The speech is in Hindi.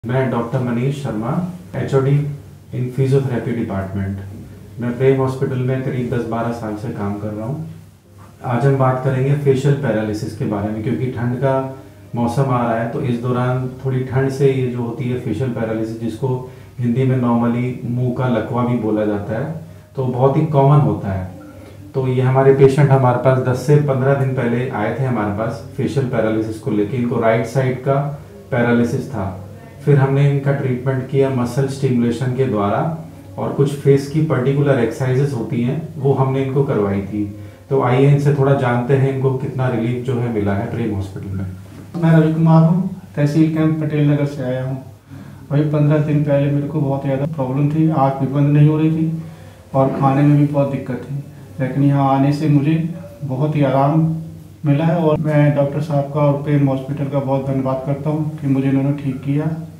मैं doctor Manish Sharma, HOD in physiotherapy department. मैं प्रेम हॉस्पिटल में करीब 10-12 साल से काम कर रहा हूँ। आज हम बात करेंगे फेशियल पैरालिसिस के बारे में, क्योंकि ठंड का मौसम आ रहा है तो इस दौरान थोड़ी ठंड से ये जो होती है फेशियल पैरालिसिस, जिसको हिंदी में नॉर्मली मुंह का लकवा भी बोला जाता है, तो बहुत ही कॉमन होता है। तो ये हमारे पेशेंट हमारे पास 10 से 15 दिन पहले आए थे हमारे पास फेशियल पैरालिसिस को लेकर। इनको राइट साइड का पैरालिसिस था। फिर हमने इनका ट्रीटमेंट किया मसल स्टिमुलेशन के द्वारा, और कुछ फेस की पर्टिकुलर एक्सरसाइजेस होती हैं वो हमने इनको करवाई थी। तो आइए इनसे थोड़ा जानते हैं इनको कितना रिलीफ जो है मिला है प्रेम हॉस्पिटल में। मैं रवि कुमार हूँ, तहसील कैंप पटेल नगर से आया हूँ। वही 15 दिन पहले मेरे को बहुत ज़्यादा प्रॉब्लम थी, आँख भी बंद नहीं हो रही थी और खाने में भी बहुत दिक्कत थी, लेकिन यहाँ आने से मुझे बहुत ही आराम मिला है। और मैं डॉक्टर साहब का और प्रेम हॉस्पिटल का बहुत धन्यवाद करता हूँ कि मुझे इन्होंने ठीक किया।